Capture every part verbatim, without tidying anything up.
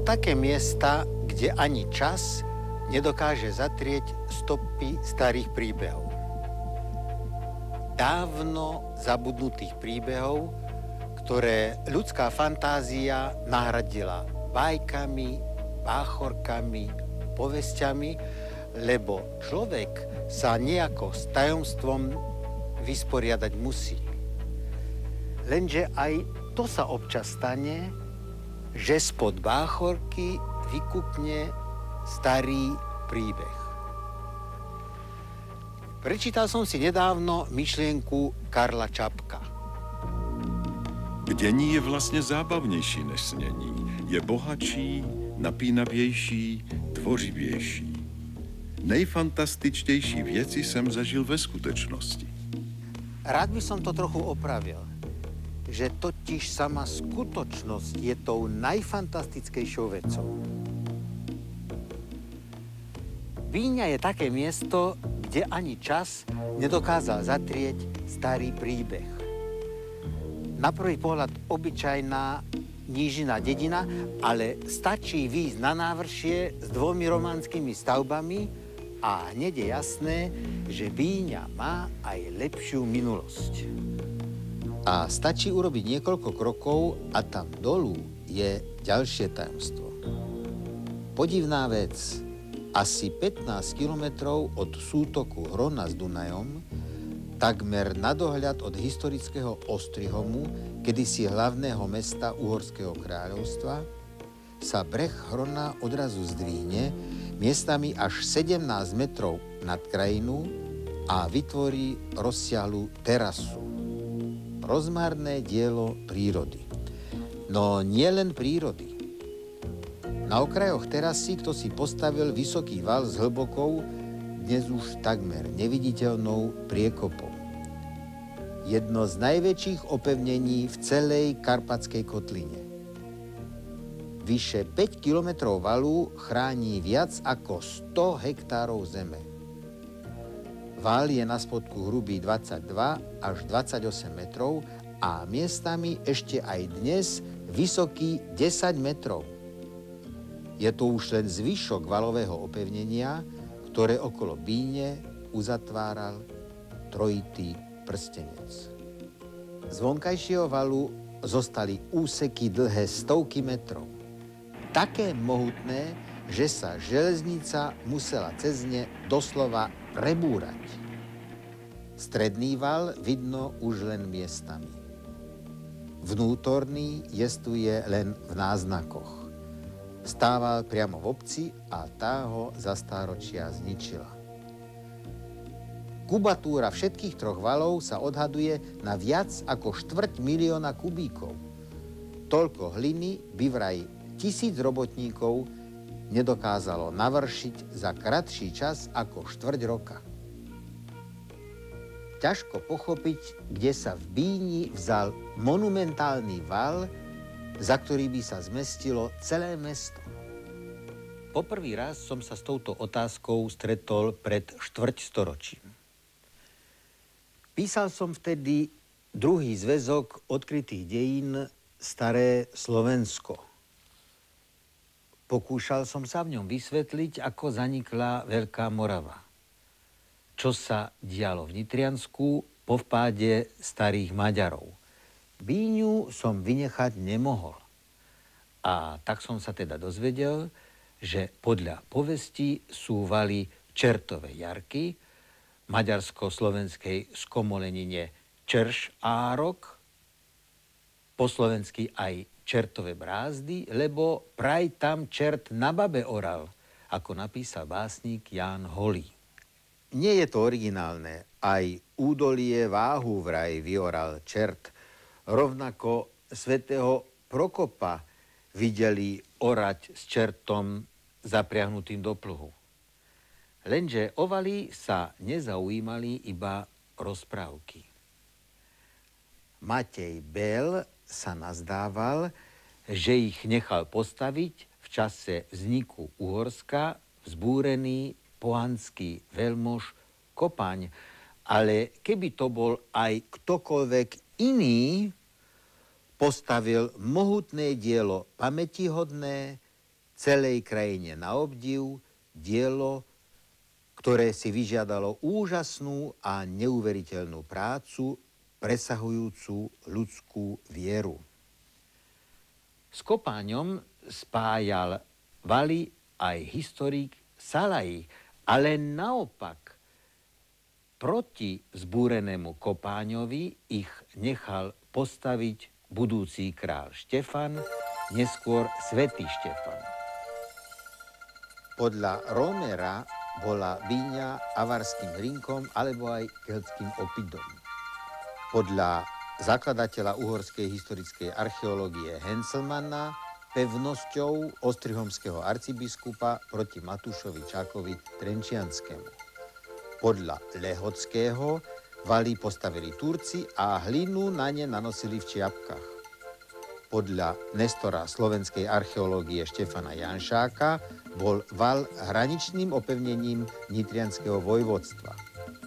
také miesta, kde ani čas nedokáže zatrieť stopy starých príbehov. Dávno zabudnutých príbehov, ktoré ľudská fantázia nahradila bajkami, báchorkami, povesťami, lebo človek sa nejako s tajomstvom vysporiadať musí. Lenže aj to sa občas stane, že spod báchorky vykupne starý príbeh. Prečítal som si nedávno myšlienku Karla Čapka. Bdění je vlastně zábavnější než snění. Je bohatší, napínavější, tvořivější. Nejfantastičtější věci jsem zažil ve skutečnosti. Rád by som to trochu opravil, že totiž sama skutočnosť je tou najfantastickejšou vecou. Bíňa je také miesto, kde ani čas nedokázal zatrieť starý príbeh. Na prvý pohľad obyčajná nížina dedina, ale stačí výjsť na návršie s dvomi romanskými stavbami a hneď je jasné, že Bíňa má aj lepšiu minulosť. A stačí urobiť niekoľko krokov a tam dolu je ďalšie tajomstvo. Podivná vec. Asi pätnásť kilometrov od sútoku Hrona s Dunajom, takmer na dohľad od historického Ostrihomu, kedysi hlavného mesta Uhorského kráľovstva, sa breh Hrona odrazu zdvihne miestami až sedemnásť metrov nad krajinu a vytvorí rozsiahlu terasu. Rozmarné dielo prírody. No nie len prírody. Na okrajoch terasy kto si postavil vysoký val s hlbokou, dnes už takmer neviditeľnou priekopou. Jedno z najväčších opevnení v celej Karpatskej kotline. Vyše päť kilometrov valu chráni viac ako sto hektárov zeme. Val je na spodku hrubý dvadsaťdva až dvadsaťosem metrov a miestami ešte aj dnes vysoký desať metrov. Je to už len zvyšok valového opevnenia, ktoré okolo Bíne uzatváral trojitý prstenec. Z vonkajšieho valu zostali úseky dlhé stovky metrov. Také mohutné, že sa železnica musela cez ne doslova prebúrať. Stredný val vidno už len miestami. Vnútorný jestuje len v náznakoch. Stával priamo v obci a tá ho za stáročia zničila. Kubatúra všetkých troch valov sa odhaduje na viac ako štvrť milióna kubíkov. Toľko hliny by vraj tisíc robotníkov nedokázalo navršiť za kratší čas ako štvrť roka. Ťažko pochopiť, kde sa v Bíni vzal monumentálny val, za ktorý by sa zmestilo celé mesto. Poprvý raz som sa s touto otázkou stretol pred štvrťstoročím. Písal som vtedy druhý zväzok odkrytých dejín Staré Slovensko. Pokúšal som sa v ňom vysvetliť, ako zanikla Veľká Morava. Čo sa dialo v Nitriansku po vpáde starých Maďarov. Bíňu som vynechať nemohol. A tak som sa teda dozvedel, že podľa povesti sú valy Čertové Jarky, maďarsko-slovenskej skomolenine Čerš Árok, po slovensky aj Čertové Brázdy, lebo praj tam čert na babe oral, ako napísal básnik Ján Holý. Nie je to originálne, aj údolie Váhu vraj vyoral čert. Rovnako svätého Prokopa videli orať s čertom zapriahnutým do plhu. Lenže o valy sa nezaujímali iba rozprávky. Matej Bel sa nazdával, že ich nechal postaviť v čase vzniku Uhorska vzbúrený pohanský veľmož Kopaň, ale keby to bol aj ktokoľvek iný, postavil mohutné dielo pamätihodné, celej krajine na obdiv dielo, ktoré si vyžiadalo úžasnú a neuveriteľnú prácu, presahujúcu ľudskú vieru. S kopáňom spájal Vali aj historik Szalai, ale naopak proti zbúrenému kopáňovi ich nechal postaviť budúci kráľ Štefan, neskôr svätý Štefan. Podľa Rómera bola Víňa avarským Hrinkom alebo aj keltským Opidom. Podľa zakladateľa uhorskej historickej archeológie Henselmana pevnosťou ostrihomského arcibiskupa proti Matúšovi Čákovi Trenčianskému. Podľa Lehockého valy postavili Turci a hlinu na ne nanosili v čiapkách. Podľa Nestora slovenskej archeológie Štefana Janšáka bol val hraničným opevnením nitrianskeho vojvodstva.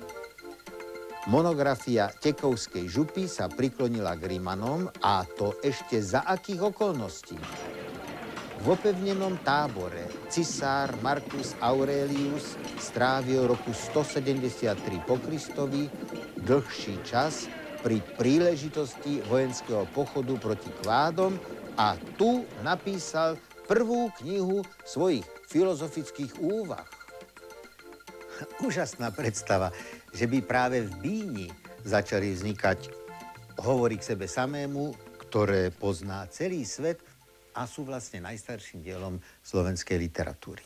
Monografia Tekovskej župy sa priklonila k Rimanom, a to ešte za akých okolností. V opevnenom tábore cisár Marcus Aurelius strávil roku stosedemdesiattri po Kristovi dlhší čas pri príležitosti vojenského pochodu proti Kvádom a tu napísal prvú knihu svojich filozofických úvah. Úžasná predstava, že by práve v Bíni začali vznikať hovory k sebe samému, ktoré pozná celý svet a sú vlastne najstarším dielom slovenskej literatúry.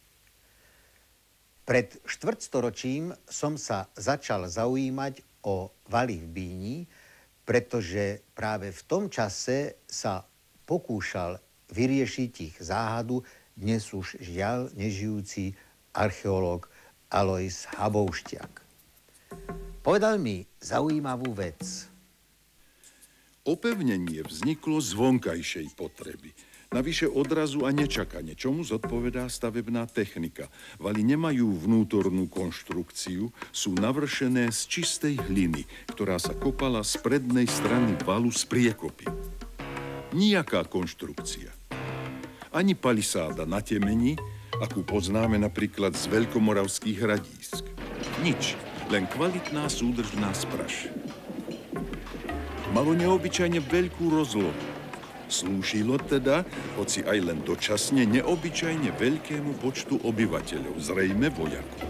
Pred štvrtstoročím som sa začal zaujímať o valy v Bíni, pretože práve v tom čase sa pokúšal vyriešiť ich záhadu dnes už žiaľ nežijúci archeológ Alojz Habouštiak. Povedal mi zaujímavú vec. Opevnenie vzniklo z vonkajšej potreby. Navyše odrazu a nečakane, čomu zodpovedá stavebná technika. Valy nemajú vnútornú konštrukciu, sú navršené z čistej hliny, ktorá sa kopala z prednej strany valu z priekopy. Nijaká konštrukcia. Ani palisáda na temeni, akú poznáme napríklad z veľkomoravských hradísk. Nič, len kvalitná súdržná spraš. Malo neobyčajne veľkú rozlohu. Slúžilo teda, hoci aj len dočasne, neobyčajne veľkému počtu obyvateľov, zrejme vojakov.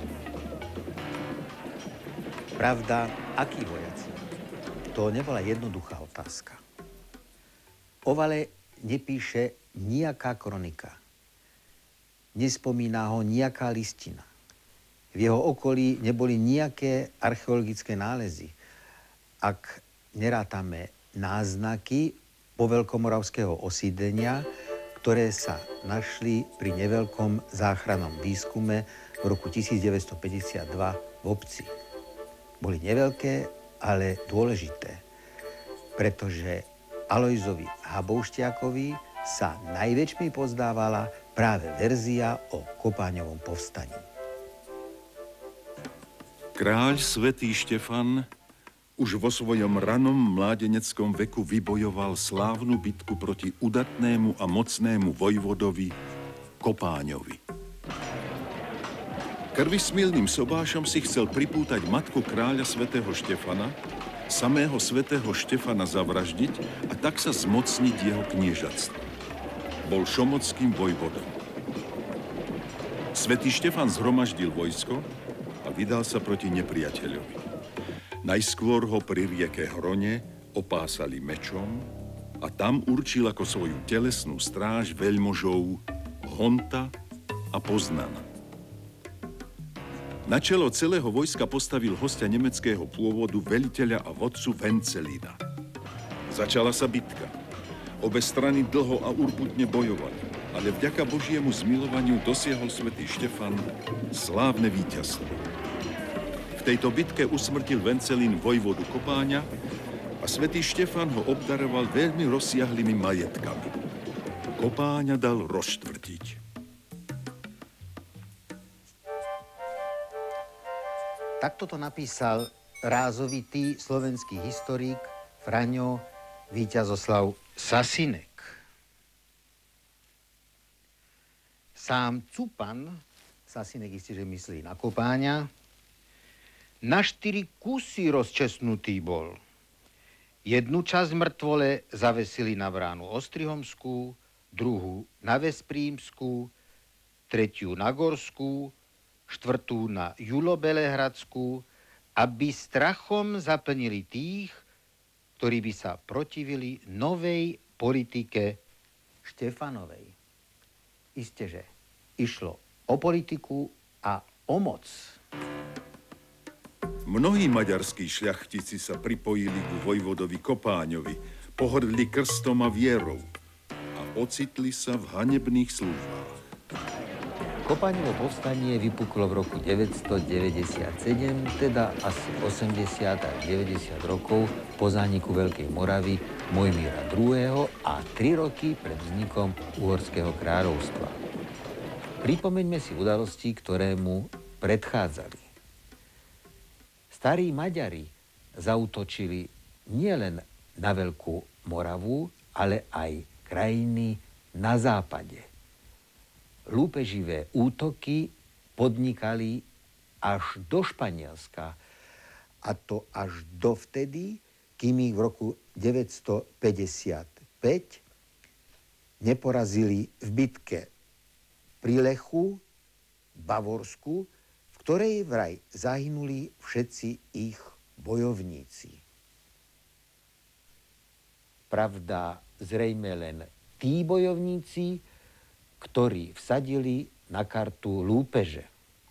Pravda, akí vojaci? To nebola jednoduchá otázka. O vale nepíše nijaká kronika. Nespomína ho nijaká listina. V jeho okolí neboli nijaké archeologické nálezy. Ak nerátame náznaky poveľkomoravského osídlenia, ktoré sa našli pri neveľkom záchrannom výskume v roku tisícdeväťstopäťdesiatdva v obci. Boli neveľké, ale dôležité, pretože Alojzovi Habouštiakovi sa najväčšmi pozdávala práve verzia o kopáňovom povstaní. Kráľ svätý Štefan už vo svojom ranom mládeneckom veku vybojoval slávnu bitku proti udatnému a mocnému vojvodovi Kopáňovi. Krvismilným sobášom si chcel pripútať matku kráľa svätého Štefana, samého svätého Štefana zavraždiť a tak sa zmocniť jeho kniežatstva. Bol šomockým vojvodom. Svätý Štefan zhromaždil vojsko a vydal sa proti nepriateľovi. Najskôr ho pri rieke Hrone opásali mečom a tam určil ako svoju telesnú stráž veľmožov Honta a Poznana. Na čelo celého vojska postavil hostia nemeckého pôvodu, veliteľa a vodcu Vencelina. Začala sa bitka. Obe strany dlho a urputne bojovali, ale vďaka Božiemu zmilovaniu dosiahol svätý Štefan slávne víťazstvo. V tejto bitke usmrtil Vencelín vojvodu Kopáňa a svätý Štefan ho obdaroval veľmi rozsiahlými majetkami. Kopáňa dal rozštvrtiť. Takto to napísal rázovitý slovenský historik Fraňo Víťazoslav Sasinek. Sám Cupan, sa synek istý, že myslí na Kopáňa, na štyri kusy rozčesnutý bol. Jednu časť mŕtvole zavesili na bránu Ostrihomskú, druhú na Veszprímskú, tretiu na Gorskú, štvrtú na Julobelehradskú, aby strachom zaplnili tých, ktorí by sa protivili novej politike Štefanovej. Isteže išlo o politiku a o moc. Mnohí maďarskí šľachtici sa pripojili ku vojvodovi Kopáňovi, pohrdli krstom a vierou a ocitli sa v hanebných službách. Kopáňovo povstanie vypuklo v roku deväťstodeväťdesiatsedem, teda asi osemdesiat až deväťdesiat rokov po zániku Veľkej Moravy Mojmíra druhého. a tri roky pred vznikom Uhorského kráľovstva. Pripomeňme si udalosti, ktoré mu predchádzali. Starí Maďari zaútočili nielen na Veľkú Moravu, ale aj krajiny na západe. Lúpeživé útoky podnikali až do Španielska, a to až dovtedy, kým ich v roku deväťstopäťdesiatpäť neporazili v bitke pri Lechu, Bavorsku, v ktorej vraj zahynuli všetci ich bojovníci. Pravda, zrejme len tí bojovníci, ktorí vsadili na kartu lúpeže.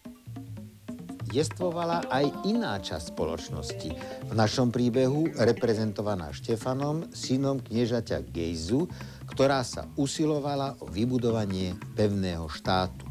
Jestvovala aj iná časť spoločnosti, v našom príbehu reprezentovaná Štefanom, synom kniežaťa Gejzu, ktorá sa usilovala o vybudovanie pevného štátu.